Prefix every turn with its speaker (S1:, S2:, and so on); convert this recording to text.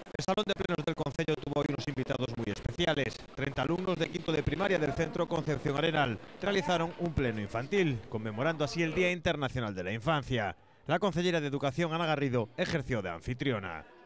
S1: El Salón de Plenos del Concello tuvo hoy unos invitados muy especiales. 30 alumnos de quinto de primaria del Centro Concepción Arenal realizaron un pleno infantil, conmemorando así el Día Internacional de la Infancia. La concejera de Educación, Ana Garrido, ejerció de anfitriona.